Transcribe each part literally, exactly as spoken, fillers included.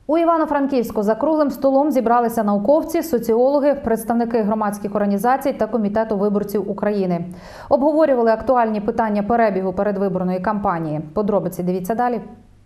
У Івано-Франківську за круглим столом зібралися науковці, соціологи, представники громадських організацій та Комітету виборців України. Обговорювали актуальні питання перебігу передвиборної кампанії. Подробиці дивіться далі.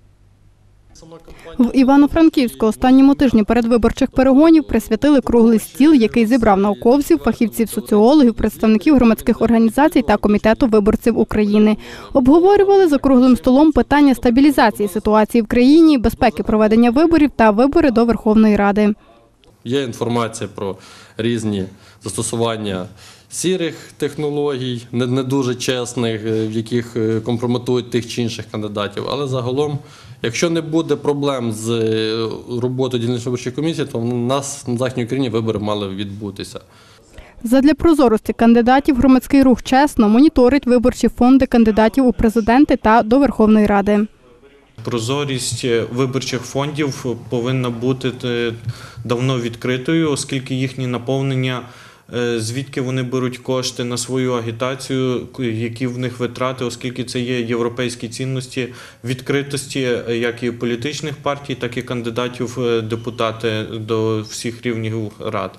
В Івано-Франківську останньому тижні передвиборчих перегонів присвятили круглий стіл, який зібрав науковців, фахівців, соціологів, представників громадських організацій та Комітету виборців України. Обговорювали за круглим столом питання стабілізації ситуації в країні, безпеки проведення виборів та вибори до Верховної Ради. Є інформація про різні застосування сірих технологій, не дуже чесних, в яких компрометують тих чи інших кандидатів. Але загалом, якщо не буде проблем з роботою дільничної виборчої комісії, то в нас на Західній Україні вибори мали відбутися. Задля прозорості кандидатів громадський рух «Чесно» моніторить виборчі фонди кандидатів у президенти та до Верховної Ради. Прозорість виборчих фондів повинна бути давно відкритою, оскільки їхні наповнення, звідки вони беруть кошти на свою агітацію, які в них витрати, оскільки це є європейські цінності відкритості як і політичних партій, так і кандидатів в депутати до всіх рівнів рад.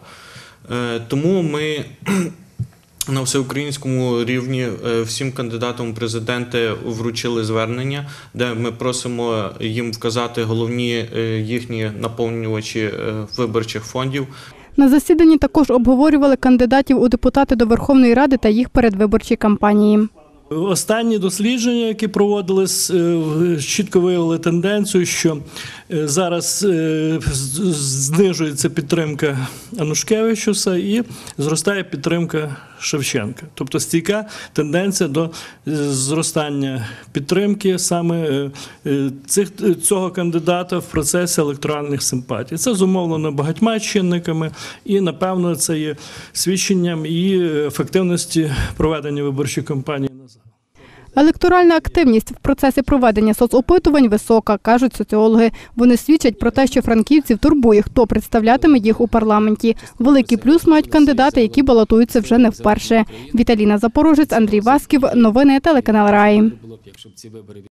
Тому ми на всеукраїнському рівні всім кандидатам у президенти вручили звернення, де ми просимо їм вказати головні їхні наповнювачі виборчих фондів. На засіданні також обговорювали кандидатів у депутати до Верховної Ради та їх передвиборчі кампанії. Останні дослідження, які проводились, чітко виявили тенденцію, що зараз знижується підтримка Анушкевичуса і зростає підтримка Шевченка. Тобто стійка тенденція до зростання підтримки саме цих, цього кандидата в процесі електоральних симпатій. Це зумовлено багатьма чинниками і, напевно, це є свідченням і ефективності проведення виборчої кампанії. Електоральна активність в процесі проведення соцопитувань висока, кажуть соціологи. Вони свідчать про те, що франківців турбує, хто представлятиме їх у парламенті. Великий плюс мають кандидати, які балотуються вже не вперше. Віталіна Запорожець, Андрій Васьків. Новини телеканал Раї.